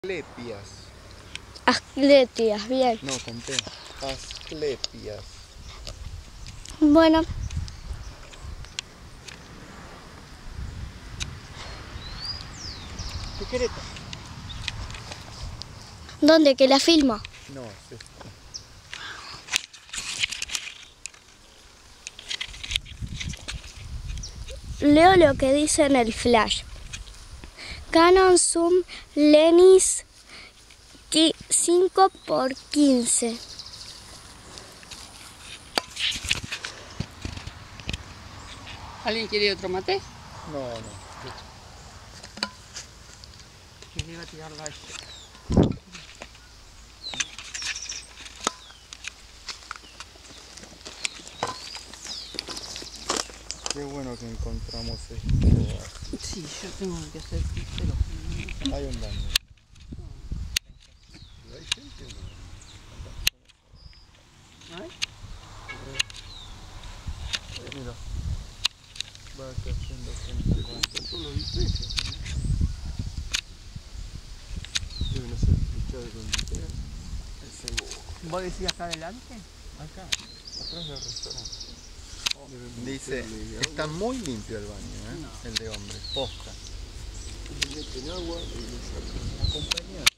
Asclepias. Asclepias, bien. No, con T. Asclepias. Bueno. ¿Qué querés? ¿Dónde? ¿Que la filma? No, es esto. Leo lo que dice en el flash. Canon Zoom Lenis 5x15. ¿Alguien quiere otro mate? No, no. Que llega a tirarla a este. Qué bueno que encontramos esto. Sí, yo tengo que hacer pero Hay un baño. ¿Hay gente o no? ¿no hay? Mira. Va haciendo gente al baño. Son los dispensos. Deben hacer luchar con el seguro. ¿Vos decís acá adelante? Acá, atrás del restaurante. Deben Dice, meterle está agua, muy limpio el baño, ¿eh? No. El de hombres. Posta. le meten agua y le sacan. Acompañante.